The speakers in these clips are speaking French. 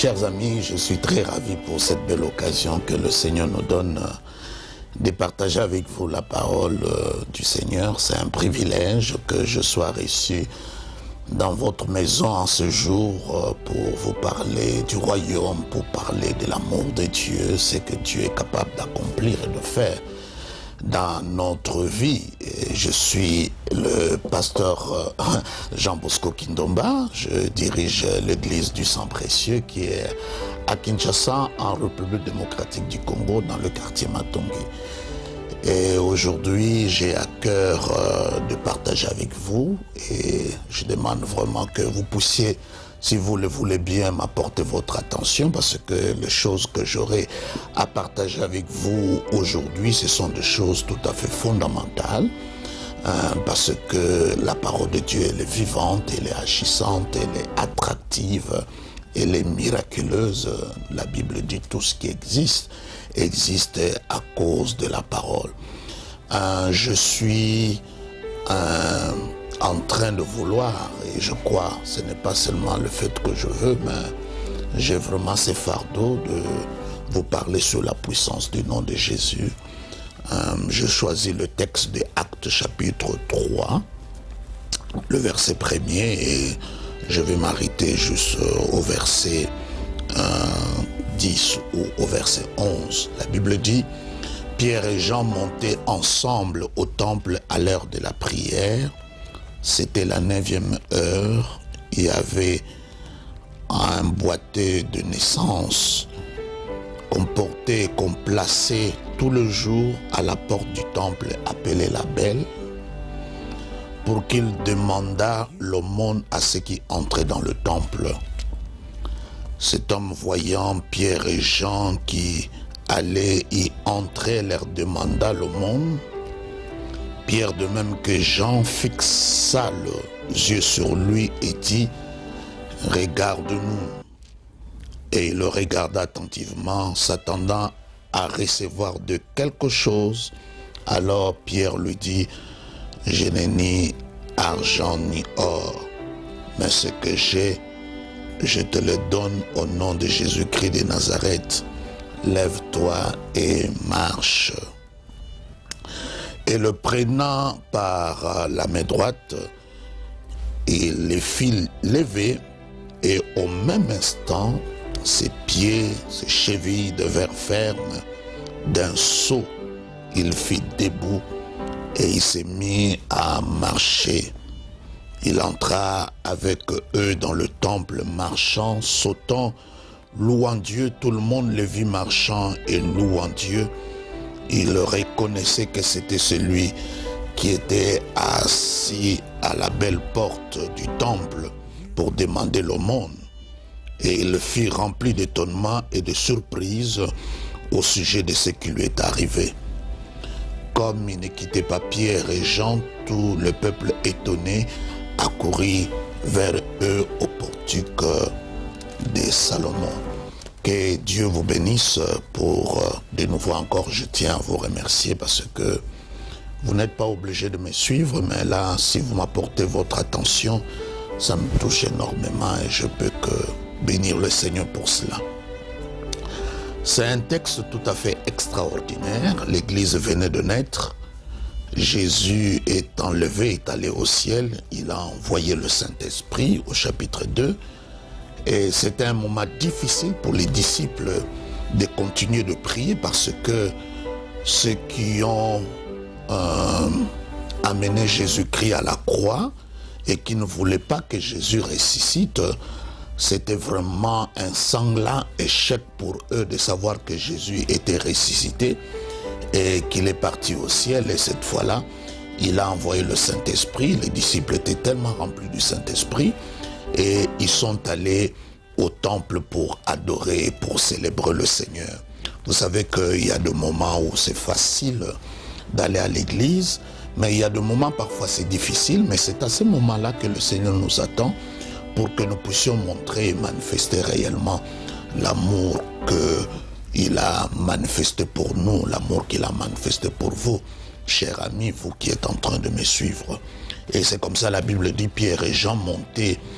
Chers amis, je suis très ravi pour cette belle occasion que le Seigneur nous donne de partager avec vous la parole du Seigneur. C'est un privilège que je sois reçu dans votre maison en ce jour pour vous parler du royaume, pour parler de l'amour de Dieu, ce que Dieu est capable d'accomplir et de faire dans notre vie. Et je suis le pasteur Jean Bosco Kindomba. Je dirige l'église du sang précieux qui est à Kinshasa, en République démocratique du Congo, dans le quartier Matongi. Et aujourd'hui, j'ai à cœur de partager avec vous et je demande vraiment que vous puissiez, si vous le voulez bien, m'apporter votre attention parce que les choses que j'aurai à partager avec vous aujourd'hui, ce sont des choses tout à fait fondamentales parce que la parole de Dieu, elle est vivante, elle est agissante, elle est attractive, elle est miraculeuse. La Bible dit tout ce qui existe à cause de la parole. Je suis en train de vouloir, et je crois, ce n'est pas seulement le fait que je veux, mais j'ai vraiment ce fardeau de vous parler sur la puissance du nom de Jésus. Je choisis le texte de Actes chapitre 3, le verset 1er, et je vais m'arrêter juste au verset 10 ou au verset 11. La Bible dit: Pierre et Jean montaient ensemble au temple à l'heure de la prière. C'était la 9e heure. Il y avait un boîtier de naissance qu'on portait, qu'on plaçait tout le jour à la porte du temple appelé la Belle, pour qu'il demandât l'aumône à ceux qui entraient dans le temple. Cet homme, voyant Pierre et Jean qui allaient y entrer, leur demanda l'aumône. Pierre, de même que Jean, fixa les yeux sur lui et dit: Regarde-nous. Et il le regarda attentivement, s'attendant à recevoir de quelque chose. Alors Pierre lui dit: Je n'ai ni argent ni or, mais ce que j'ai, je te le donne au nom de Jésus-Christ de Nazareth. Lève-toi et marche. Et le prenant par la main droite, il les fit lever, et au même instant, ses pieds, ses chevilles devinrent fermes. D'un saut, il fit debout et il s'est mis à marcher. Il entra avec eux dans le temple, marchant, sautant, louant Dieu. Tout le monde le vit marchant et louant Dieu. Il reconnaissait que c'était celui qui était assis à la belle porte du temple pour demander l'aumône. Et il fut rempli d'étonnement et de surprise au sujet de ce qui lui est arrivé. Comme il ne quittait pas Pierre et Jean, tout le peuple étonné accourut vers eux au portique de Salomon. Que Dieu vous bénisse pour de nouveau encore. Je tiens à vous remercier parce que vous n'êtes pas obligé de me suivre, mais là, si vous m'apportez votre attention, ça me touche énormément et je peux que bénir le Seigneur pour cela. C'est un texte tout à fait extraordinaire. L'Église venait de naître. Jésus est enlevé, est allé au ciel. Il a envoyé le Saint-Esprit au chapitre 2. Et c'était un moment difficile pour les disciples de continuer de prier parce que ceux qui ont amené Jésus-Christ à la croix et qui ne voulaient pas que Jésus ressuscite, c'était vraiment un sanglant échec pour eux de savoir que Jésus était ressuscité et qu'il est parti au ciel. Et cette fois-là, il a envoyé le Saint-Esprit. Les disciples étaient tellement remplis du Saint-Esprit et ils sont allés au temple pour adorer, pour célébrer le Seigneur. Vous savez qu'il y a des moments où c'est facile d'aller à l'église, mais il y a des moments parfois c'est difficile, mais c'est à ce moment-là que le Seigneur nous attend pour que nous puissions montrer et manifester réellement l'amour qu'il a manifesté pour nous, l'amour qu'il a manifesté pour vous, chers amis, vous qui êtes en train de me suivre. Et c'est comme ça la Bible dit: Pierre et Jean montaient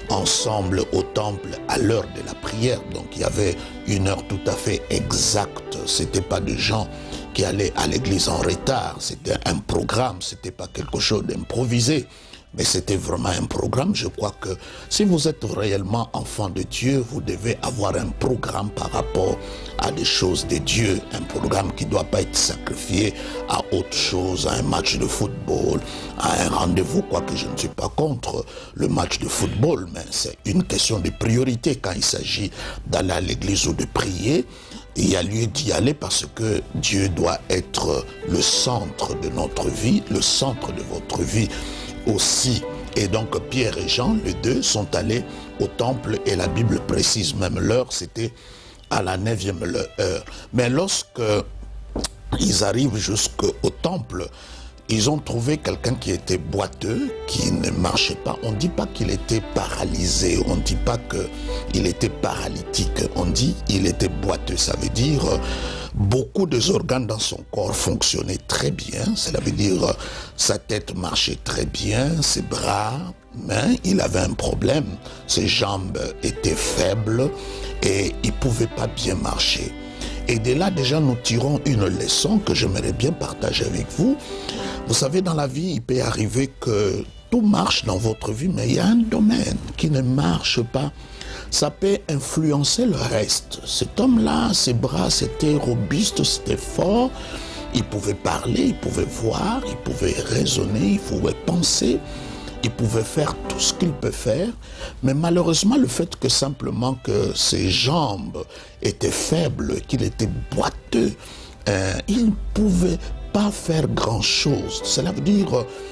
ensemble au temple à l'heure de la prière. Donc il y avait une heure tout à fait exacte. C'était pas des gens qui allaient à l'église en retard. C'était un programme, c'était pas quelque chose d'improvisé. Mais c'était vraiment un programme. Je crois que si vous êtes réellement enfant de Dieu, vous devez avoir un programme par rapport à des choses de Dieu. Un programme qui ne doit pas être sacrifié à autre chose, à un match de football, à un rendez-vous. Quoique je ne suis pas contre le match de football, mais c'est une question de priorité quand il s'agit d'aller à l'église ou de prier. Il y a lieu d'y aller parce que Dieu doit être le centre de notre vie, le centre de votre vie aussi. Et donc Pierre et Jean, les deux, sont allés au temple et la Bible précise même l'heure, c'était à la 9e heure. Mais lorsque ils arrivent jusqu'au temple, ils ont trouvé quelqu'un qui était boiteux, qui ne marchait pas. On ne dit pas qu'il était paralysé, on ne dit pas qu'il était paralytique, on dit qu'il était boiteux. Ça veut dire beaucoup des organes dans son corps fonctionnaient très bien. Cela veut dire sa tête marchait très bien, ses bras, mais il avait un problème. Ses jambes étaient faibles et il ne pouvait pas bien marcher. Et de là, déjà, nous tirons une leçon que j'aimerais bien partager avec vous. Vous savez, dans la vie, il peut arriver que tout marche dans votre vie, mais il y a un domaine qui ne marche pas. Ça peut influencer le reste. Cet homme-là, ses bras, c'était robuste, c'était fort. Il pouvait parler, il pouvait voir, il pouvait raisonner, il pouvait penser. Il pouvait faire tout ce qu'il peut faire, mais malheureusement le fait que simplement que ses jambes étaient faibles, qu'il était boiteux, il ne pouvait pas faire grand-chose. Cela veut dire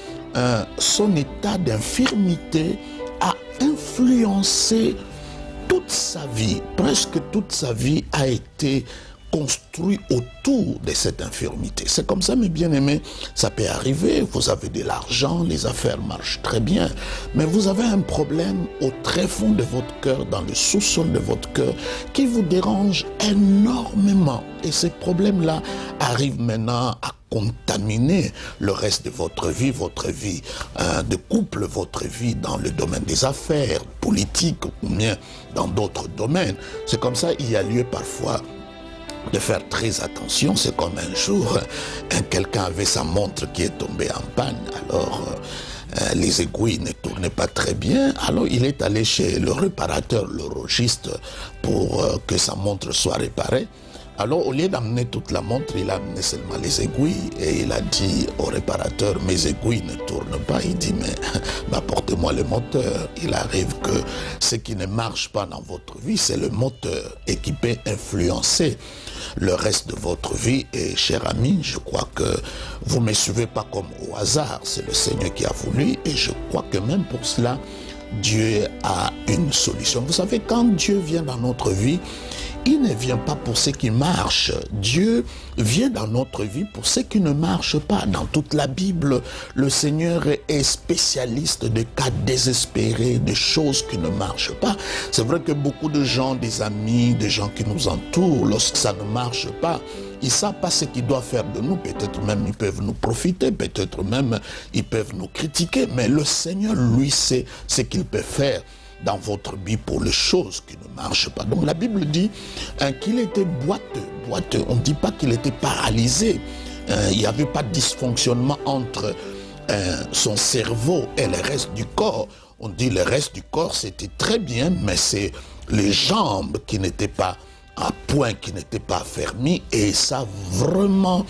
son état d'infirmité a influencé toute sa vie, presque toute sa vie a été construit autour de cette infirmité. C'est comme ça, mes bien-aimés, ça peut arriver, vous avez de l'argent, les affaires marchent très bien, mais vous avez un problème au très fond de votre cœur, dans le sous-sol de votre cœur, qui vous dérange énormément. Et ces problèmes-là arrivent maintenant à contaminer le reste de votre vie de couple, votre vie dans le domaine des affaires, politiques ou bien dans d'autres domaines. C'est comme ça, il y a lieu parfois de faire très attention. C'est comme un jour, quelqu'un avait sa montre qui est tombée en panne, alors les aiguilles ne tournaient pas très bien, alors il est allé chez le réparateur, l'horlogiste, pour que sa montre soit réparée. Alors au lieu d'amener toute la montre, il a amené seulement les aiguilles et il a dit au réparateur, mes aiguilles ne tournent pas. Il dit, mais apportez-moi le moteur. Il arrive que ce qui ne marche pas dans votre vie, c'est le moteur et qui peut influencer le reste de votre vie. Et cher ami, je crois que vous ne me suivez pas comme au hasard, c'est le Seigneur qui a voulu et je crois que même pour cela, Dieu a une solution. Vous savez, quand Dieu vient dans notre vie, il ne vient pas pour ce qui marche. Dieu vient dans notre vie pour ce qui ne marche pas. Dans toute la Bible, le Seigneur est spécialiste de cas désespérés, de choses qui ne marchent pas. C'est vrai que beaucoup de gens, des amis, des gens qui nous entourent, lorsque ça ne marche pas, ils ne savent pas ce qu'ils doivent faire de nous. Peut-être même ils peuvent nous profiter, peut-être même ils peuvent nous critiquer. Mais le Seigneur, lui, sait ce qu'il peut faire dans votre vie pour les choses qui ne marchent pas. Donc la Bible dit qu'il était boiteux. On ne dit pas qu'il était paralysé. Il n'y avait pas de dysfonctionnement entre son cerveau et le reste du corps. On dit le reste du corps c'était très bien, mais c'est les jambes qui n'étaient pas à point, qui n'étaient pas affermies, et ça a vraiment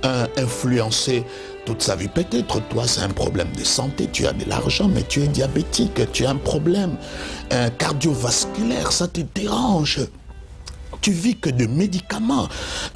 influencé toute sa vie. Peut-être toi c'est un problème de santé, tu as de l'argent mais tu es diabétique, tu as un problème cardiovasculaire, ça te dérange. Tu vis que de médicaments,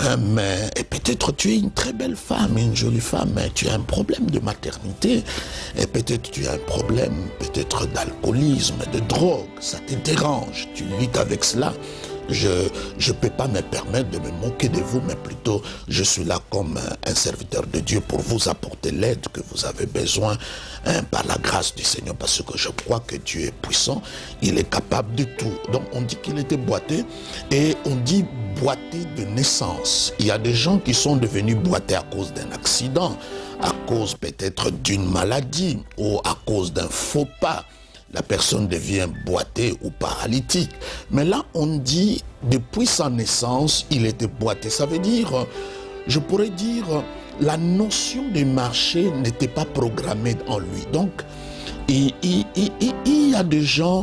mais peut-être tu es une très belle femme, une jolie femme, mais tu as un problème de maternité, et peut-être tu as un problème peut-être d'alcoolisme, de drogue, ça te dérange, tu luttes avec cela. Je ne peux pas me permettre de me moquer de vous, mais plutôt je suis là comme un serviteur de Dieu pour vous apporter l'aide que vous avez besoin par la grâce du Seigneur, parce que je crois que Dieu est puissant, il est capable de tout. Donc on dit qu'il était boiteux et on dit boiteux de naissance. Il y a des gens qui sont devenus boiteux à cause d'un accident, à cause peut-être d'une maladie ou à cause d'un faux pas. la personne devient boitée ou paralytique. Mais là, on dit, depuis sa naissance, il était boité. Ça veut dire, je pourrais dire, la notion de marcher n'était pas programmée en lui. Donc, il y a des gens,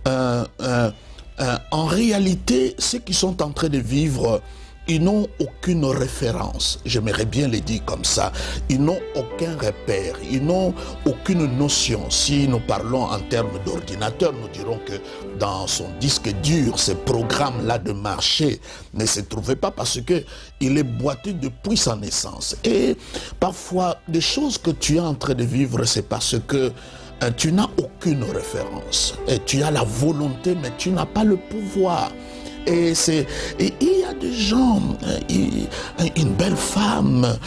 en réalité, ceux qui sont en train de vivre, ils n'ont aucune référence. J'aimerais bien le dire comme ça. Ils n'ont aucun repère. Ils n'ont aucune notion. Si nous parlons en termes d'ordinateur, nous dirons que dans son disque dur, ce programme-là de marcher ne se trouvait pas parce qu'il est boité depuis sa naissance. Et parfois, des choses que tu es en train de vivre, c'est parce que tu n'as aucune référence. Et tu as la volonté, mais tu n'as pas le pouvoir. Et il y a des gens, une belle femme,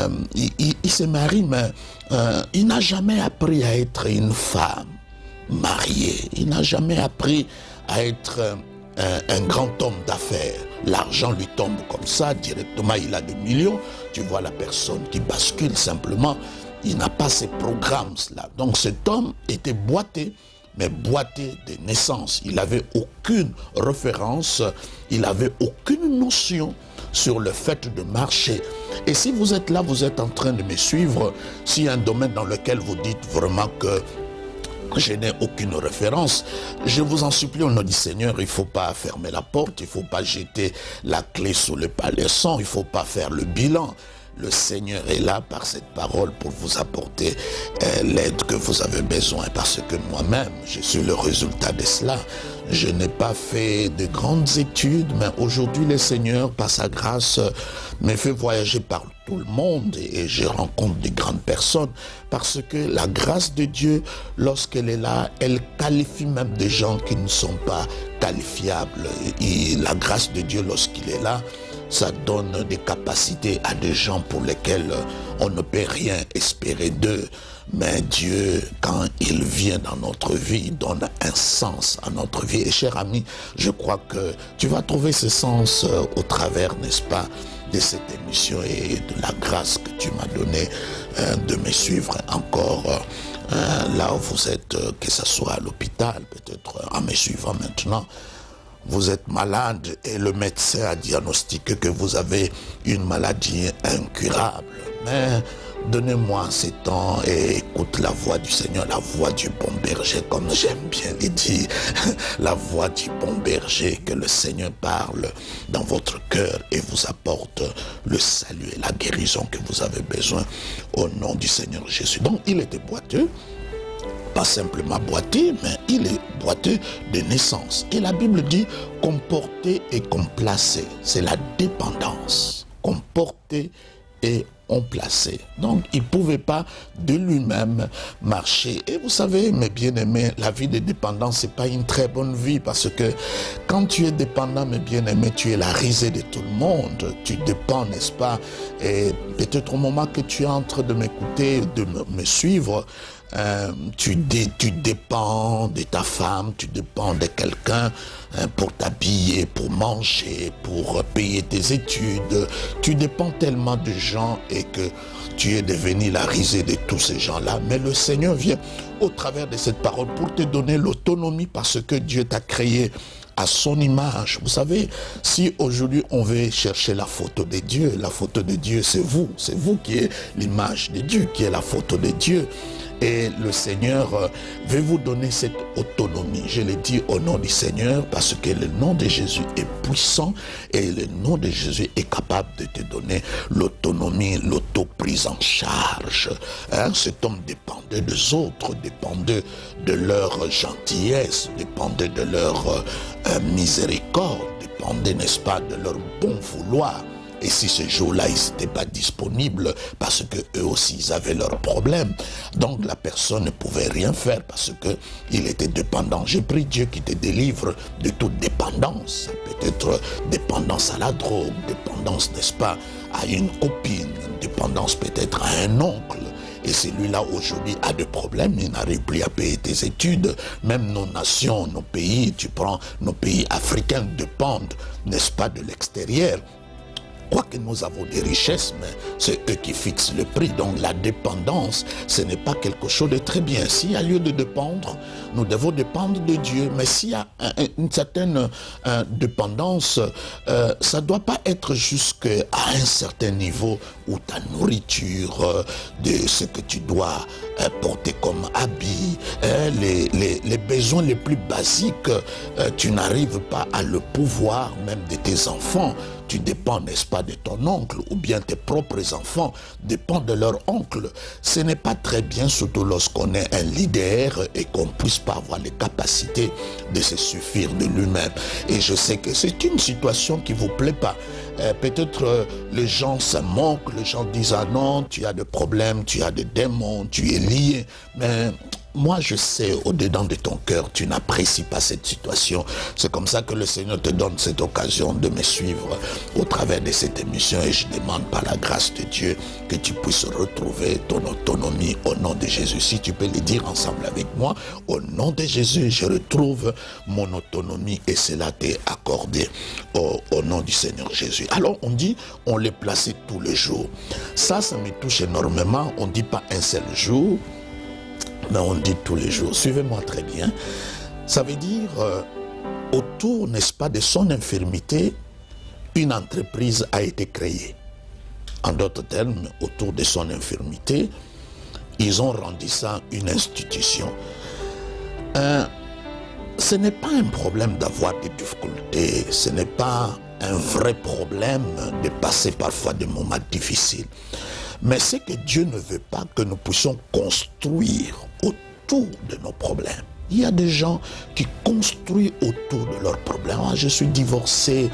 il se marie, mais il n'a jamais appris à être une femme mariée. Il n'a jamais appris à être un grand homme d'affaires. L'argent lui tombe comme ça, directement il a des millions. Tu vois la personne qui bascule simplement. Il n'a pas ces programmes-là. Donc cet homme était boité, mais boité de naissance. Il n'avait aucune référence, il n'avait aucune notion sur le fait de marcher. Et si vous êtes là, vous êtes en train de me suivre, s'il y a un domaine dans lequel vous dites vraiment que je n'ai aucune référence, je vous en supplie au nom du Seigneur, il ne faut pas fermer la porte, il ne faut pas jeter la clé sous le paillasson, il ne faut pas faire le bilan. Le Seigneur est là par cette parole pour vous apporter l'aide que vous avez besoin, parce que moi-même, je suis le résultat de cela. Je n'ai pas fait de grandes études, mais aujourd'hui, le Seigneur, par sa grâce, me fait voyager par tout le monde et je rencontre de grandes personnes, parce que la grâce de Dieu, lorsqu'elle est là, elle qualifie même des gens qui ne sont pas qualifiables. Et la grâce de Dieu, lorsqu'il est là, ça donne des capacités à des gens pour lesquels on ne peut rien espérer d'eux. Mais Dieu, quand il vient dans notre vie, il donne un sens à notre vie. Et cher ami, je crois que tu vas trouver ce sens au travers, n'est-ce pas, de cette émission et de la grâce que tu m'as donnée de me suivre encore là où vous êtes, que ce soit à l'hôpital, peut-être en me suivant maintenant. Vous êtes malade et le médecin a diagnostiqué que vous avez une maladie incurable. Mais donnez-moi ce temps et écoute la voix du Seigneur, la voix du bon berger, comme j'aime bien le dire, la voix du bon berger, que le Seigneur parle dans votre cœur et vous apporte le salut et la guérison que vous avez besoin au nom du Seigneur Jésus. Donc il était boiteux. Pas simplement boité, mais il est boiteux de naissance. Et la Bible dit comporter et complacer. C'est la dépendance. Comporter et complacer. Donc, il ne pouvait pas de lui-même marcher. Et vous savez, mes bien-aimés, la vie de dépendance, ce n'est pas une très bonne vie, parce que quand tu es dépendant, mes bien-aimés, tu es la risée de tout le monde. Tu dépends, n'est-ce pas? Et peut-être au moment que tu es en train de m'écouter, de me suivre, tu dépends de ta femme, tu dépends de quelqu'un pour t'habiller, pour manger, pour payer tes études. Tu dépends tellement de gens et que tu es devenu la risée de tous ces gens-là. Mais le Seigneur vient au travers de cette parole pour te donner l'autonomie, parce que Dieu t'a créé à son image. Vous savez, si aujourd'hui on veut chercher la photo de Dieu, la photo de Dieu c'est vous qui êtes l'image de Dieu, qui est la photo de Dieu. Et le Seigneur veut vous donner cette autonomie. Je le dis au nom du Seigneur, parce que le nom de Jésus est puissant et le nom de Jésus est capable de te donner l'autonomie, l'auto-prise en charge. Cet homme dépendait des autres, dépendait de leur gentillesse, dépendait de leur miséricorde, dépendait, n'est-ce pas, de leur bon vouloir. Et si ce jour-là, ils n'étaient pas disponibles parce qu'eux aussi, ils avaient leurs problèmes, donc la personne ne pouvait rien faire parce qu'il était dépendant. J'ai prie Dieu qui te délivre de toute dépendance. Peut-être dépendance à la drogue, dépendance, n'est-ce pas, à une copine, dépendance peut-être à un oncle. Et celui-là aujourd'hui a des problèmes, il n'arrive plus à payer tes études. Même nos nations, nos pays, tu prends nos pays africains dépendent, n'est-ce pas, de l'extérieur. croient que nous avons des richesses, mais c'est eux qui fixent le prix. Donc la dépendance, ce n'est pas quelque chose de très bien. S'il y a lieu de dépendre, nous devons dépendre de Dieu. Mais s'il y a une certaine dépendance, ça ne doit pas être jusqu'à un certain niveau où ta nourriture, de ce que tu dois porter comme habit, les besoins les plus basiques, tu n'arrives pas à le pouvoir, même de tes enfants. Tu dépends, n'est-ce pas, de ton oncle, ou bien tes propres enfants dépendent de leur oncle. Ce n'est pas très bien, surtout lorsqu'on est un leader et qu'on ne puisse pas avoir les capacités de se suffire de lui-même. Et je sais que c'est une situation qui ne vous plaît pas. Peut-être les gens se moquent, les gens disent « Ah non, tu as des problèmes, tu as des démons, tu es lié. » Mais moi, je sais, au-dedans de ton cœur, tu n'apprécies pas cette situation. C'est comme ça que le Seigneur te donne cette occasion de me suivre au travers de cette émission. Et je demande par la grâce de Dieu que tu puisses retrouver ton autonomie au nom de Jésus. Si tu peux le dire ensemble avec moi, au nom de Jésus, je retrouve mon autonomie et cela t'est accordé au nom du Seigneur Jésus. Alors, on dit, on les plaçait tous les jours. Ça me touche énormément. On ne dit pas un seul jour, mais on dit tous les jours. Suivez-moi très bien. Ça veut dire, autour, n'est-ce pas, de son infirmité, une entreprise a été créée. En d'autres termes, autour de son infirmité, ils ont rendu ça une institution. Ce n'est pas un problème d'avoir des difficultés, ce n'est pas un vrai problème de passer parfois des moments difficiles. Mais c'est que Dieu ne veut pas que nous puissions construire autour de nos problèmes. Il y a des gens qui construisent autour de leurs problèmes. Ah, je suis divorcé,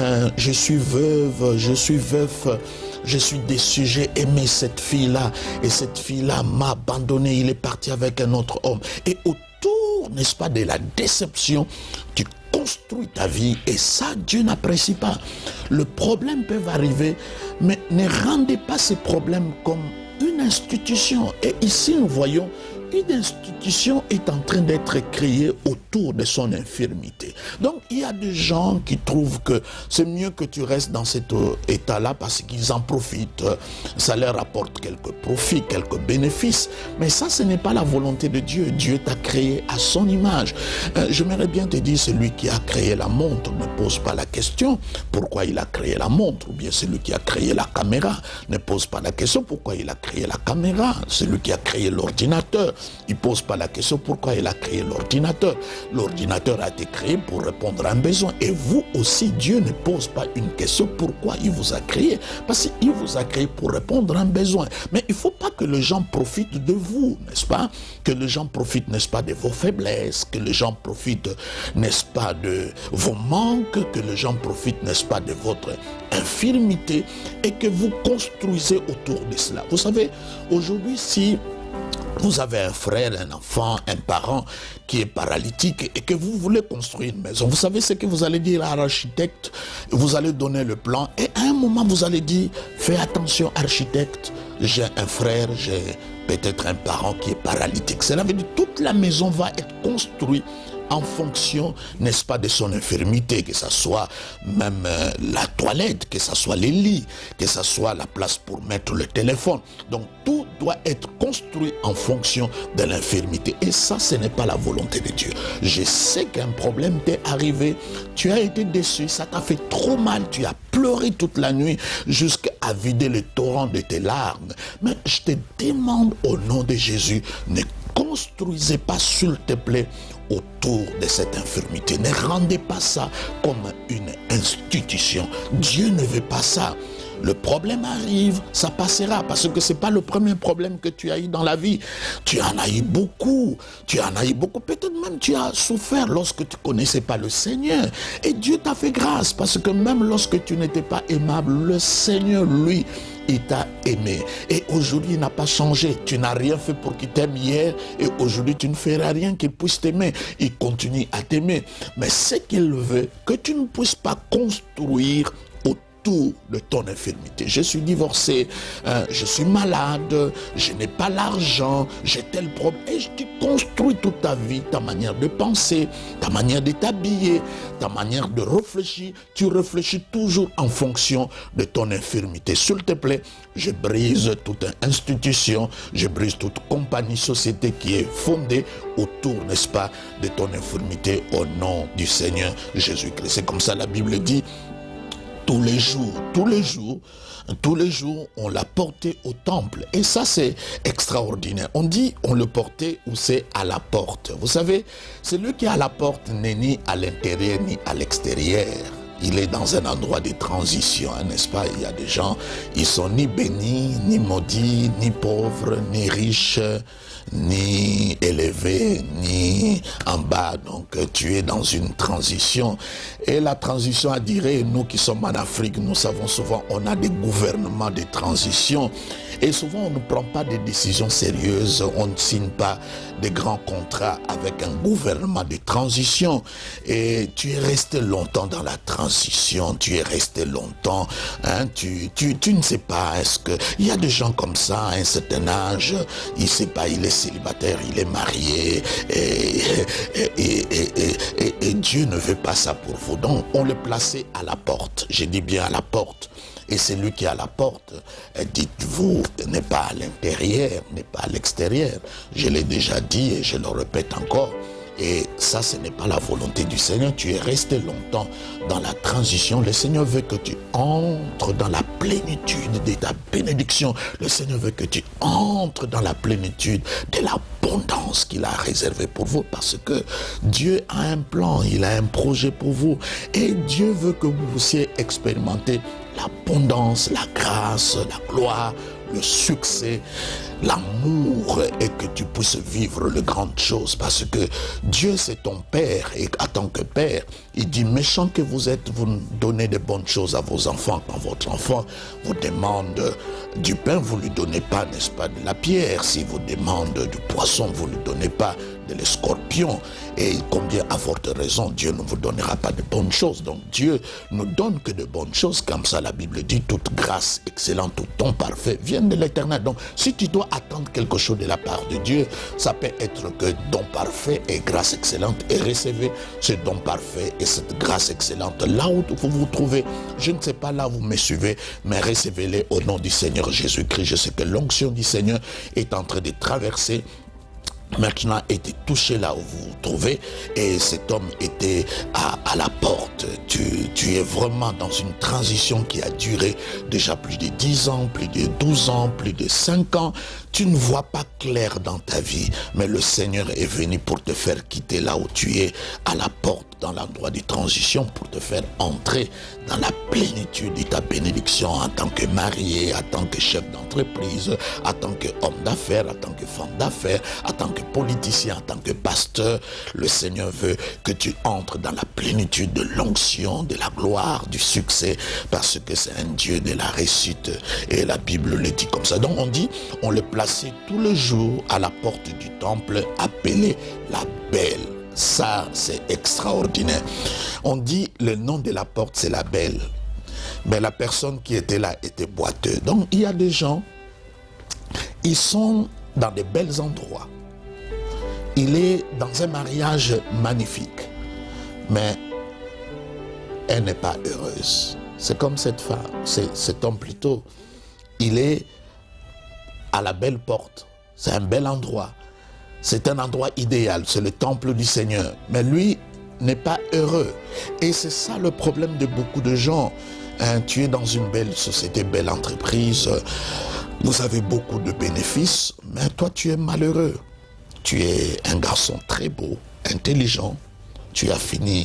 je suis veuve, je suis veuf, je suis déçu, j'ai aimé cette fille-là et cette fille-là m'a abandonné, il est parti avec un autre homme. Et autour, n'est-ce pas, de la déception, tu construis ta vie et ça, Dieu n'apprécie pas. Le problème peut arriver, mais ne rendez pas ces problèmes comme une institution. Et ici, nous voyons une institution est en train d'être créée autour de son infirmité. Donc, il y a des gens qui trouvent que c'est mieux que tu restes dans cet état-là parce qu'ils en profitent. Ça leur apporte quelques profits, quelques bénéfices. Mais ça, ce n'est pas la volonté de Dieu. Dieu t'a créé à son image. J'aimerais bien te dire, celui qui a créé la montre ne pose pas la question pourquoi il a créé la montre. Ou bien celui qui a créé la caméra ne pose pas la question pourquoi il a créé la caméra. Celui qui a créé l'ordinateur, il ne pose pas la question pourquoi il a créé l'ordinateur. L'ordinateur a été créé pour répondre à un besoin. Et vous aussi, Dieu ne pose pas une question pourquoi il vous a créé. Parce qu'il vous a créé pour répondre à un besoin. Mais il ne faut pas que les gens profitent de vous, n'est-ce pas? Que les gens profitent, n'est-ce pas, de vos faiblesses. Que les gens profitent, n'est-ce pas, de vos manques. Que les gens profitent, n'est-ce pas, de votre infirmité. Et que vous construisez autour de cela. Vous savez, aujourd'hui, si vous avez un frère, un enfant, un parent qui est paralytique et que vous voulez construire une maison, vous savez ce que vous allez dire à l'architecte, vous allez donner le plan et à un moment vous allez dire, fais attention architecte, j'ai un frère, j'ai peut-être un parent qui est paralytique. Cela veut dire que toute la maison va être construite en fonction, n'est-ce pas, de son infirmité, que ce soit même la toilette, que ce soit les lits, que ce soit la place pour mettre le téléphone. Donc tout doit être construit en fonction de l'infirmité. Et ça, ce n'est pas la volonté de Dieu. Je sais qu'un problème t'est arrivé, tu as été déçu, ça t'a fait trop mal, tu as pleuré toute la nuit jusqu'à vider le torrent de tes larmes. Mais je te demande au nom de Jésus, ne construisez pas, s'il te plaît, autour de cette infirmité. Ne rendez pas ça comme une institution. Dieu ne veut pas ça. Le problème arrive, ça passera, parce que ce n'est pas le premier problème que tu as eu dans la vie. Tu en as eu beaucoup. Tu en as eu beaucoup. Peut-être même tu as souffert lorsque tu ne connaissais pas le Seigneur. Et Dieu t'a fait grâce, parce que même lorsque tu n'étais pas aimable, le Seigneur, lui, il t'a aimé. Et aujourd'hui, il n'a pas changé. Tu n'as rien fait pour qu'il t'aime hier. Et aujourd'hui, tu ne feras rien qu'il puisse t'aimer. Il continue à t'aimer. Mais ce qu'il veut, que tu ne puisses pas construire autour de ton infirmité. Je suis divorcé, je suis malade, je n'ai pas l'argent, j'ai tel problème. Et tu construis toute ta vie, ta manière de penser, ta manière de t'habiller, ta manière de réfléchir. Tu réfléchis toujours en fonction de ton infirmité. S'il te plaît, je brise toute institution, je brise toute compagnie, société qui est fondée autour, n'est-ce pas, de ton infirmité au nom du Seigneur Jésus-Christ. C'est comme ça la Bible dit, tous les jours, on l'a porté au temple. Et ça, c'est extraordinaire. On dit, on le portait où c'est à la porte. Vous savez, celui qui est à la porte n'est ni à l'intérieur ni à l'extérieur. Il est dans un endroit de transition, hein, n'est-ce pas? Il y a des gens, ils sont ni bénis, ni maudits, ni pauvres, ni riches, ni élevés, ni en bas. Donc tu es dans une transition. Et la transition a duré, nous qui sommes en Afrique, nous savons souvent, on a des gouvernements de transition. Et souvent, on ne prend pas de décisions sérieuses, on ne signe pas de grands contrats avec un gouvernement de transition. Et tu es resté longtemps dans la transition, tu es resté longtemps, hein, tu ne sais pas, est-ce que... Il y a des gens comme ça, à un certain âge, il ne sait pas, il est célibataire, il est marié, et Dieu ne veut pas ça pour vous. Donc, on le plaçait à la porte, je dis bien à la porte. Et celui qui est à la porte, dites-vous, n'est pas à l'intérieur, n'est pas à l'extérieur. Je l'ai déjà dit et je le répète encore. Et ça, ce n'est pas la volonté du Seigneur. Tu es resté longtemps dans la transition. Le Seigneur veut que tu entres dans la plénitude de ta bénédiction. Le Seigneur veut que tu entres dans la plénitude de l'abondance qu'il a réservée pour vous. Parce que Dieu a un plan, il a un projet pour vous. Et Dieu veut que vous puissiez expérimenter l'abondance, la grâce, la gloire, le succès, l'amour, et que tu puisses vivre les grandes choses, parce que Dieu c'est ton Père, et en tant que Père, il dit, méchant que vous êtes, vous donnez de bonnes choses à vos enfants. Quand votre enfant vous demande du pain, vous ne lui donnez pas, n'est-ce pas, de la pierre. Si vous demande du poisson, vous ne lui donnez pas de l'escorpion. Et combien à forte raison, Dieu ne vous donnera pas de bonnes choses. Donc Dieu ne donne que de bonnes choses. Comme ça, la Bible dit, toute grâce excellente, tout don parfait vient de l'Éternel. Donc si tu dois attendre quelque chose de la part de Dieu, ça peut être que don parfait et grâce excellente. Et recevez ce don parfait et cette grâce excellente là où vous vous trouvez. Je ne sais pas là où vous me suivez, mais recevez-les au nom du Seigneur Jésus-Christ. Je sais que l'onction du Seigneur est en train de traverser, maintenant été touché là où vous vous trouvez, et cet homme était à la porte. Tu es vraiment dans une transition qui a duré déjà plus de 10 ans, plus de 12 ans, plus de 5 ans. Tu ne vois pas clair dans ta vie, mais le Seigneur est venu pour te faire quitter là où tu es, à la porte, dans l'endroit de transition, pour te faire entrer dans la plénitude de ta bénédiction en tant que marié, en tant que chef d'entreprise, en tant qu'homme d'affaires, en tant que femme d'affaires, en tant que politicien, en tant que pasteur. Le Seigneur veut que tu entres dans la plénitude de l'onction, de la gloire, du succès, parce que c'est un Dieu de la réussite, et la Bible le dit comme ça. Donc on dit, on le plaçait tous les jours à la porte du temple, appelé la Belle. Ça, c'est extraordinaire. On dit, le nom de la porte, c'est la Belle. Mais la personne qui était là était boiteuse. Donc, il y a des gens, ils sont dans de bels endroits. Il est dans un mariage magnifique. Mais elle n'est pas heureuse. C'est comme cette femme, cet homme plutôt. Il est à la belle porte. C'est un bel endroit. C'est un endroit idéal, c'est le temple du Seigneur. Mais lui n'est pas heureux. Et c'est ça le problème de beaucoup de gens. Hein, tu es dans une belle société, belle entreprise, vous avez beaucoup de bénéfices, mais toi tu es malheureux. Tu es un garçon très beau, intelligent, tu as fini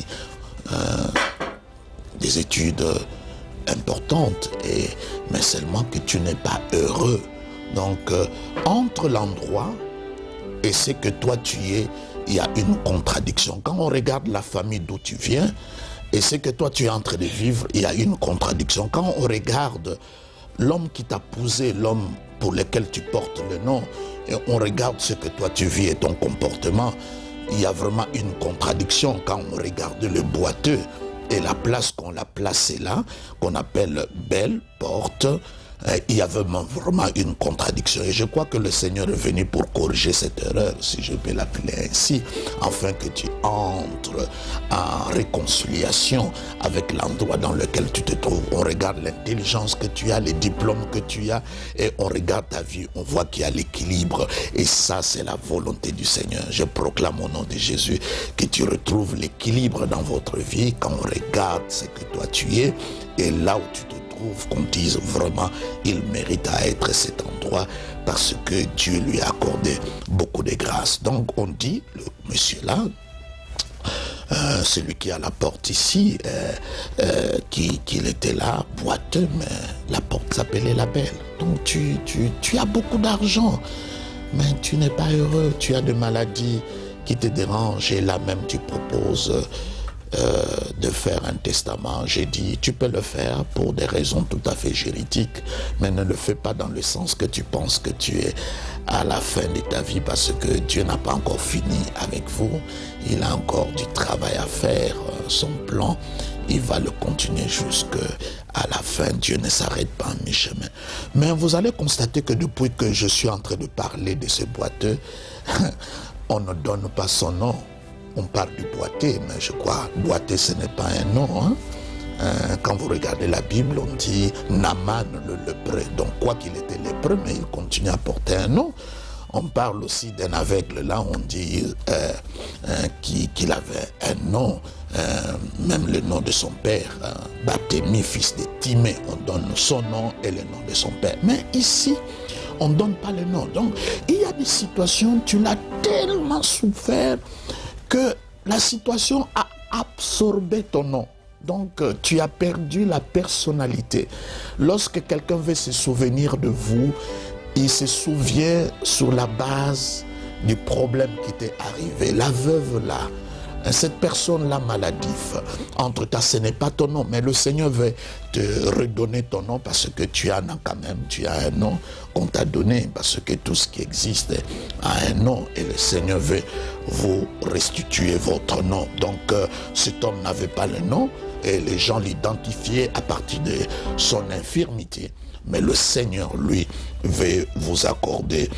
des études importantes, mais seulement que tu n'es pas heureux. Donc, entre l'endroit et ce que toi tu es, il y a une contradiction. Quand on regarde la famille d'où tu viens et ce que toi tu es en train de vivre, il y a une contradiction. Quand on regarde l'homme qui t'a posé, l'homme pour lequel tu portes le nom, et on regarde ce que toi tu vis et ton comportement, il y a vraiment une contradiction. Quand on regarde le boiteux Et la place qu'on l'a placée là, qu'on appelle Belle Porte, il y avait vraiment une contradiction. Et je crois que le Seigneur est venu pour corriger cette erreur, si je peux l'appeler ainsi, afin que tu entres en réconciliation avec l'endroit dans lequel tu te trouves. On regarde l'intelligence que tu as, les diplômes que tu as, et on regarde ta vie, on voit qu'il y a l'équilibre. Et ça, c'est la volonté du Seigneur. Je proclame au nom de Jésus que tu retrouves l'équilibre dans votre vie quand on regarde ce que toi tu es, et là où tu te qu'on dise vraiment il mérite à être cet endroit parce que Dieu lui a accordé beaucoup de grâce. Donc on dit, le monsieur là, celui qui a la porte ici, qu'il était là, boiteux, mais la porte s'appelait la Belle. Donc tu as beaucoup d'argent, mais tu n'es pas heureux, tu as des maladies qui te dérangent, et là même tu proposes de faire un testament. J'ai dit, tu peux le faire pour des raisons tout à fait juridiques, mais ne le fais pas dans le sens que tu penses que tu es à la fin de ta vie, parce que Dieu n'a pas encore fini avec vous. Il a encore du travail à faire. Son plan, il va le continuer jusqu'à la fin. Dieu ne s'arrête pas en mi-chemin. Mais vous allez constater que depuis que je suis en train de parler de ce boiteux, on ne donne pas son nom. On parle du boiteux, mais je crois boiteux ce n'est pas un nom. Quand vous regardez la Bible, on dit Naaman le lépreux. Donc quoi qu'il était lépreux, mais il continue à porter un nom. On parle aussi d'un aveugle, là on dit qu'il avait un nom, même le nom de son père, Barthélemy, fils de Timée. On donne son nom et le nom de son père. Mais ici, on ne donne pas le nom. Donc il y a des situations, tu l'as tellement souffert que la situation a absorbé ton nom. Donc, tu as perdu la personnalité. Lorsque quelqu'un veut se souvenir de vous, il se souvient sur la base du problème qui t'est arrivé. La veuve là, cette personne-là maladive, entre ta, ce n'est pas ton nom, mais le Seigneur veut te redonner ton nom parce que tu en as quand même, tu as un nom qu'on t'a donné, parce que tout ce qui existe a un nom et le Seigneur veut vous restituer votre nom. Donc cet homme n'avait pas le nom et les gens l'identifiaient à partir de son infirmité, mais le Seigneur, lui, veut vous accorder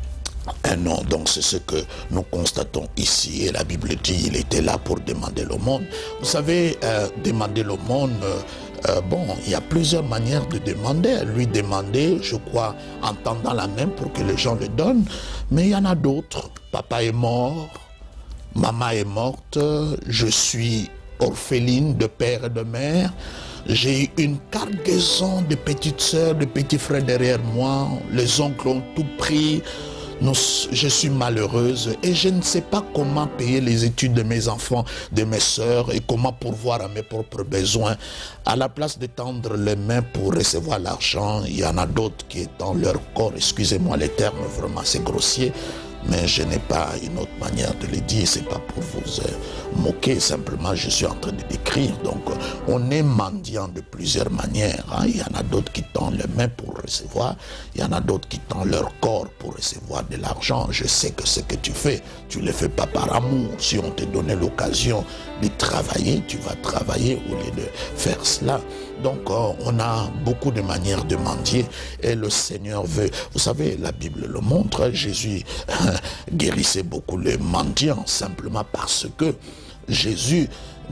un nom. Donc c'est ce que nous constatons ici, et la Bible dit il était là pour demander l'aumône. Vous savez, demander l'aumône, bon, il y a plusieurs manières de demander. Lui demander, je crois, en tendant la main pour que les gens le donnent, mais il y en a d'autres. Papa est mort, maman est morte, je suis orpheline de père et de mère, j'ai une cargaison de petites sœurs, de petits frères derrière moi, les oncles ont tout pris. Je suis malheureuse et je ne sais pas comment payer les études de mes enfants, de mes sœurs, et comment pourvoir à mes propres besoins. À la place de tendre les mains pour recevoir l'argent, il y en a d'autres qui est dans leur corps, excusez-moi les termes, vraiment c'est grossier, mais je n'ai pas une autre manière de le dire, c'est pas pour vous moquer, simplement je suis en train de décrire. Donc on est mendiant de plusieurs manières, hein. Il y en a d'autres qui tendent les mains pour recevoir, il y en a d'autres qui tendent leur corps pour recevoir de l'argent. Je sais que ce que tu fais, tu ne le fais pas par amour. Si on te donnait l'occasion de travailler, tu vas travailler au lieu de faire cela. Donc on a beaucoup de manières de mendier et le Seigneur veut, vous savez, la Bible le montre, Jésus guérissait beaucoup les mendiants simplement parce que Jésus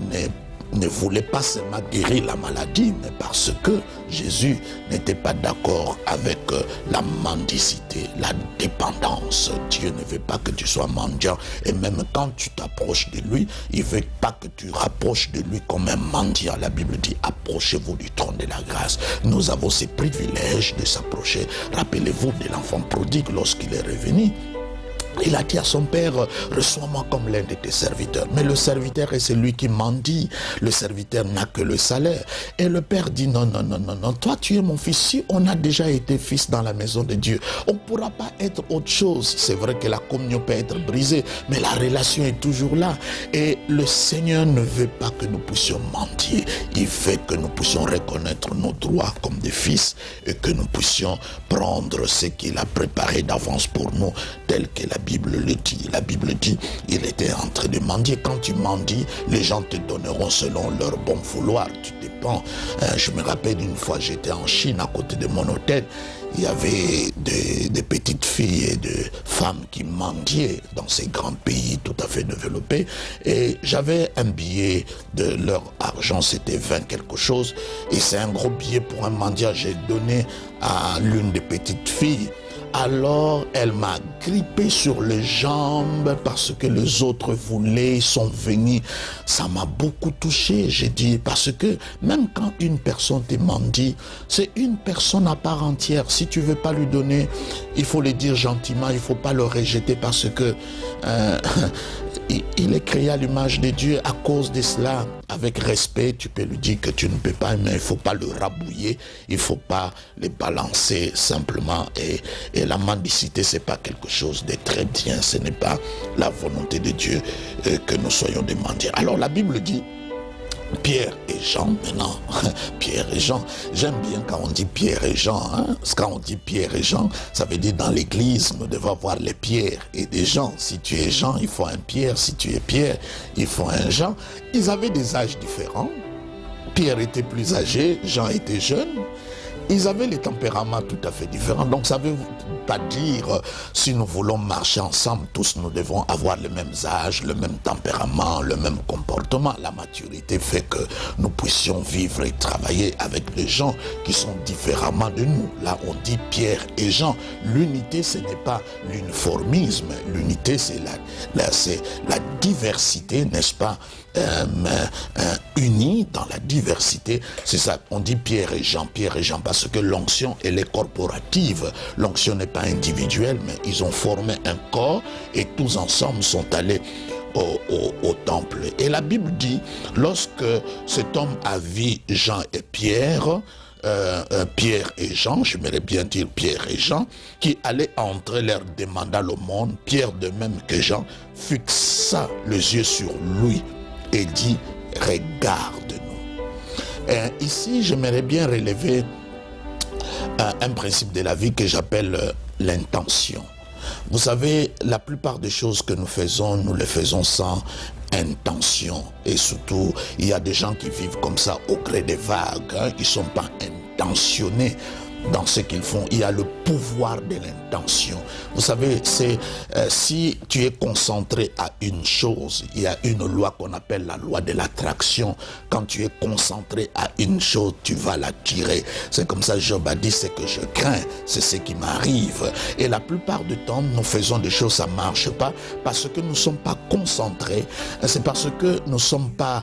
ne voulait pas seulement guérir la maladie, mais parce que Jésus n'était pas d'accord avec la mendicité, la dépendance. Dieu ne veut pas que tu sois mendiant, et même quand tu t'approches de lui, il ne veut pas que tu rapproches de lui comme un mendiant. La Bible dit, approchez-vous du trône de la grâce. Nous avons ce privilège de s'approcher. Rappelez-vous de l'enfant prodigue lorsqu'il est revenu. Il a dit à son père, reçois-moi comme l'un de tes serviteurs. Mais le serviteur est celui qui mendie. Le serviteur n'a que le salaire. Et le père dit, non, non, non, non, non. Toi, tu es mon fils. Si on a déjà été fils dans la maison de Dieu, on ne pourra pas être autre chose. C'est vrai que la communion peut être brisée, mais la relation est toujours là. Et le Seigneur ne veut pas que nous puissions mentir. Il veut que nous puissions reconnaître nos droits comme des fils et que nous puissions prendre ce qu'il a préparé d'avance pour nous, tel que la Bible le dit. La Bible dit, il était en train de mendier. Quand tu mendies, les gens te donneront selon leur bon vouloir. Tu dépends. Je me rappelle une fois, j'étais en Chine, à côté de mon hôtel. Il y avait des petites filles et des femmes qui mendiaient dans ces grands pays tout à fait développés. Et j'avais un billet de leur argent, c'était 20 quelque chose. Et c'est un gros billet pour un mendiant. J'ai donné à l'une des petites filles. Alors, elle m'a grippé sur les jambes parce que les autres voulaient, sont venus. Ça m'a beaucoup touché, j'ai dit, parce que même quand une personne te mendie, c'est une personne à part entière. Si tu ne veux pas lui donner, il faut le dire gentiment, il ne faut pas le rejeter parce que il est créé à l'image de Dieu. À cause de cela, avec respect, tu peux lui dire que tu ne peux pas, mais il ne faut pas le rabouiller, il ne faut pas le balancer simplement. Et la mendicité, ce n'est pas quelque chose de très bien, ce n'est pas la volonté de Dieu que nous soyons des mendiants. Alors la Bible dit, Pierre et Jean, maintenant, Pierre et Jean, j'aime bien quand on dit Pierre et Jean, hein? Quand on dit Pierre et Jean, ça veut dire dans l'église, nous devons avoir les Pierres et des Jean. Si tu es Jean, il faut un Pierre, si tu es Pierre, il faut un Jean. Ils avaient des âges différents, Pierre était plus âgé, Jean était jeune. Ils avaient les tempéraments tout à fait différents. Donc ça ne veut pas dire, si nous voulons marcher ensemble, tous nous devons avoir les mêmes âges, le même tempérament, le même comportement. La maturité fait que nous puissions vivre et travailler avec des gens qui sont différemment de nous. Là, on dit Pierre et Jean. L'unité, ce n'est pas l'uniformisme. L'unité, c'est la diversité, n'est-ce pas? Unis dans la diversité, c'est ça, on dit Pierre et Jean, parce que l'onction, elle est corporative. L'onction n'est pas individuelle, mais ils ont formé un corps et tous ensemble sont allés au temple. Et la Bible dit, lorsque cet homme a vu Jean et Pierre, Pierre et Jean, j'aimerais bien dire Pierre et Jean, qui allaient entrer, leur demanda l'aumône. Pierre, de même que Jean, fixa les yeux sur lui et dit, regarde-nous. Ici, j'aimerais bien relever un principe de la vie que j'appelle l'intention. Vous savez, la plupart des choses que nous faisons, nous les faisons sans intention. Et surtout, il y a des gens qui vivent comme ça au gré des vagues, hein, qui ne sont pas intentionnés dans ce qu'ils font. Il y a le pouvoir de l'intention. Vous savez, c'est si tu es concentré à une chose, il y a une loi qu'on appelle la loi de l'attraction. Quand tu es concentré à une chose, tu vas l'attirer. C'est comme ça Job a dit, c'est que je crains, c'est ce qui m'arrive. Et la plupart du temps, nous faisons des choses, ça ne marche pas, parce que nous ne sommes pas concentrés. C'est parce que nous ne sommes pas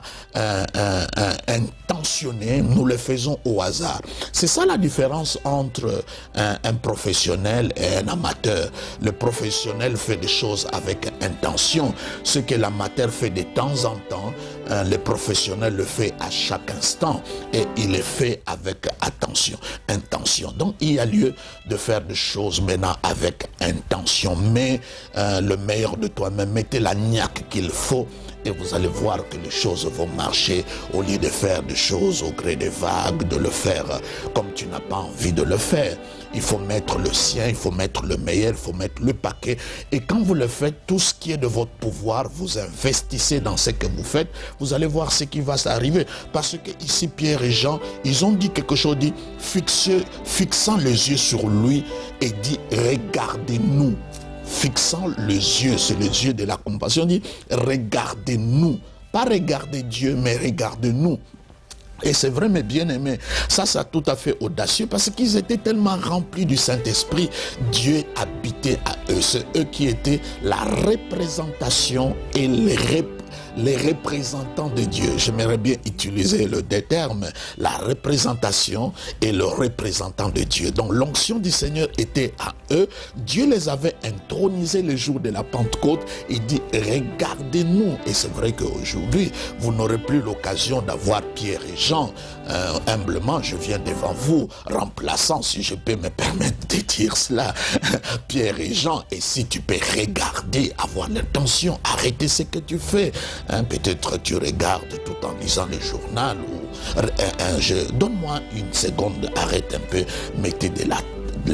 intentionnés, nous le faisons au hasard. C'est ça la différence entre un professionnel et un amateur. Le professionnel fait des choses avec intention. Ce que l'amateur fait de temps en temps, le professionnel le fait à chaque instant et il le fait avec intention. Donc il y a lieu de faire des choses maintenant avec intention. Mais le meilleur de toi-même, mettez la niaque qu'il faut et vous allez voir que les choses vont marcher au lieu de faire des choses au gré des vagues, de le faire comme tu n'as pas envie de le faire. Il faut mettre le sien, il faut mettre le meilleur, il faut mettre le paquet. Et quand vous le faites, tout ce qui est de votre pouvoir, vous investissez dans ce que vous faites, vous allez voir ce qui va s'arriver. Parce que ici, Pierre et Jean, ils ont dit quelque chose, dit, fixant les yeux sur lui et dit, regardez-nous. Fixant les yeux, c'est les yeux de la compassion, dit, regardez-nous. Pas regardez Dieu, mais regardez-nous. Et c'est vrai, mes bien-aimés, ça c'est tout à fait audacieux parce qu'ils étaient tellement remplis du Saint-Esprit. Dieu habitait à eux. C'est eux qui étaient la représentation et les représentants de Dieu. J'aimerais bien utiliser le terme, la représentation et le représentant de Dieu. Donc l'onction du Seigneur était à eux. Dieu les avait intronisés le jour de la Pentecôte. Il dit, regardez-nous. Et c'est vrai qu'aujourd'hui, vous n'aurez plus l'occasion d'avoir Pierre et Jean. Humblement, je viens devant vous, remplaçant, si je peux me permettre de dire cela, Pierre et Jean. Et si tu peux regarder, avoir l'intention, arrêter ce que tu fais. Peut-être tu regardes tout en lisant le journal ou donne-moi une seconde, arrête un peu, mettez de l'intention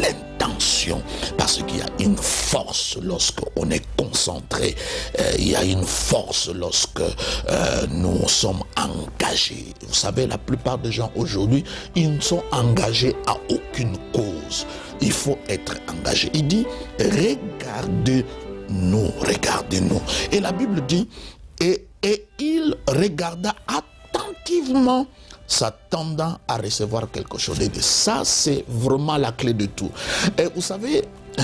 attention, parce qu'il y a une force lorsqu'on est concentré, il y a une force lorsque nous sommes engagés. Vous savez, la plupart des gens aujourd'hui, ils ne sont engagés à aucune cause. Il faut être engagé. Il dit, regardez-nous, regardez-nous. Et la Bible dit, et il regarda attentivement, s'attendant à recevoir quelque chose. Et ça, c'est vraiment la clé de tout. Et vous savez,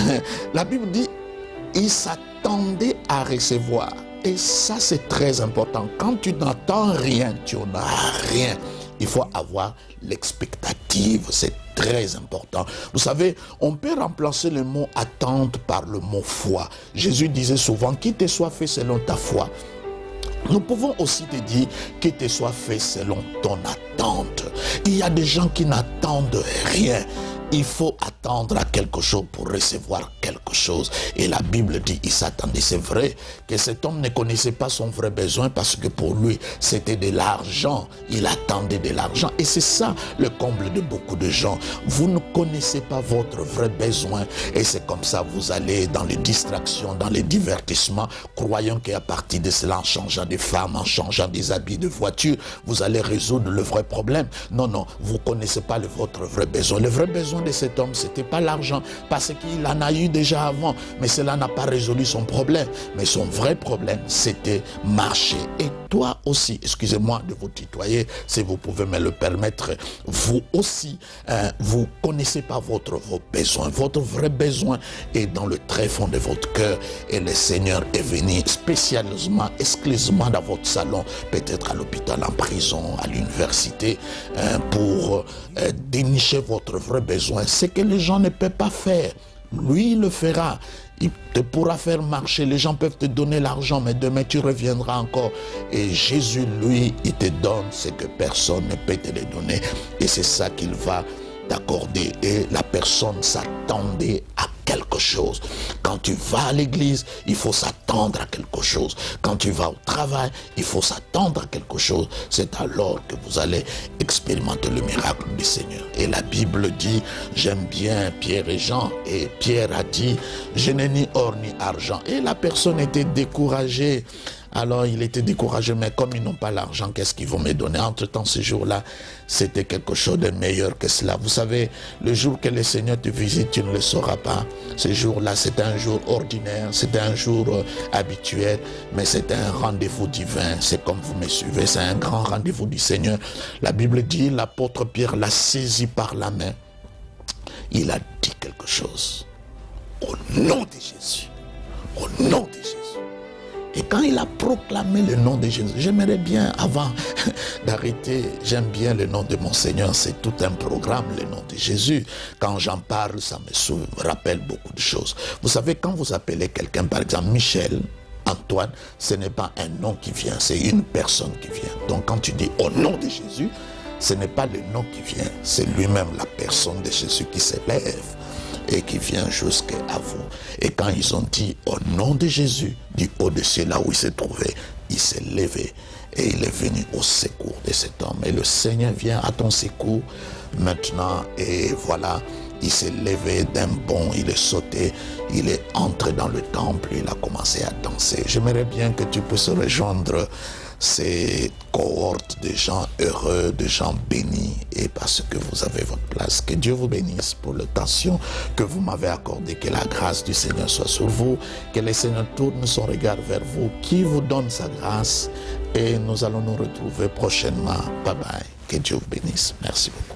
la Bible dit, il s'attendait à recevoir. Et ça, c'est très important. Quand tu n'attends rien, tu n'as rien. Il faut avoir l'expectative, c'est très important. Vous savez, on peut remplacer le mot attente par le mot foi. Jésus disait souvent, qu'il te soit fait selon ta foi. Nous pouvons aussi te dire qu'il te soit fait selon ton attente. Il y a des gens qui n'attendent rien. Il faut attendre à quelque chose pour recevoir quelque chose. Et la Bible dit, il s'attendait. C'est vrai que cet homme ne connaissait pas son vrai besoin parce que pour lui, c'était de l'argent. Il attendait de l'argent. Et c'est ça le comble de beaucoup de gens. Vous ne connaissez pas votre vrai besoin. Et c'est comme ça, vous allez dans les distractions, dans les divertissements, croyant qu'à partir de cela, en changeant de femme, en changeant des habits de voiture, vous allez résoudre le vrai problème. Non, non, vous ne connaissez pas votre vrai besoin. Le vrai besoin de cet homme, c'était pas l'argent, parce qu'il en a eu déjà avant, mais cela n'a pas résolu son problème. Mais son vrai problème, c'était marcher. Et toi aussi, excusez-moi de vous tutoyer, si vous pouvez me le permettre, vous aussi, vous connaissez pas votre besoin. Votre vrai besoin est dans le tréfonds de votre cœur, et le Seigneur est venu spécialement, exclusivement dans votre salon, peut-être à l'hôpital, en prison, à l'université, pour dénicher votre vrai besoin. C'est que les gens ne peuvent pas faire. Lui, il le fera. Il te pourra faire marcher. Les gens peuvent te donner l'argent, mais demain tu reviendras encore. Et Jésus, lui, il te donne ce que personne ne peut te le donner. Et c'est ça qu'il va t'accorder. Et la personne s'attendait à quelque chose. Quand tu vas à l'église, il faut s'attendre à quelque chose. Quand tu vas au travail, il faut s'attendre à quelque chose. C'est alors que vous allez expérimenter le miracle du Seigneur. Et la Bible dit, j'aime bien Pierre et Jean, et Pierre a dit, je n'ai ni or ni argent. Et la personne était découragée. Alors il était découragé, mais comme ils n'ont pas l'argent, qu'est-ce qu'ils vont me donner? Entre-temps, ce jour-là, c'était quelque chose de meilleur que cela. Vous savez, le jour que le Seigneur te visite, tu ne le sauras pas. Ce jour-là, c'est un jour ordinaire, c'est un jour habituel, mais c'est un rendez-vous divin. C'est comme vous me suivez, c'est un grand rendez-vous du Seigneur. La Bible dit, l'apôtre Pierre l'a saisi par la main. Il a dit quelque chose. Au nom de Jésus. Au nom de Jésus. Et quand il a proclamé le nom de Jésus, j'aimerais bien, avant d'arrêter, j'aime bien le nom de mon Seigneur, c'est tout un programme, le nom de Jésus. Quand j'en parle, ça me rappelle beaucoup de choses. Vous savez, quand vous appelez quelqu'un, par exemple, Michel, Antoine, ce n'est pas un nom qui vient, c'est une personne qui vient. Donc quand tu dis au nom de Jésus, ce n'est pas le nom qui vient, c'est lui-même, la personne de Jésus qui s'élève et qui vient jusqu'à vous. Et quand ils ont dit au nom de Jésus, du haut de ciel, là où il se trouvait, il s'est levé et il est venu au secours de cet homme. Et le Seigneur vient à ton secours maintenant, et voilà, il s'est levé d'un bond, il est sauté, il est entré dans le temple, il a commencé à danser. J'aimerais bien que tu puisses rejoindre ces cohortes de gens heureux, de gens bénis, et parce que vous avez votre place. Que Dieu vous bénisse pour l'attention que vous m'avez accordée. Que la grâce du Seigneur soit sur vous, que le Seigneur tourne son regard vers vous, qui vous donne sa grâce, et nous allons nous retrouver prochainement. Bye bye. Que Dieu vous bénisse. Merci beaucoup.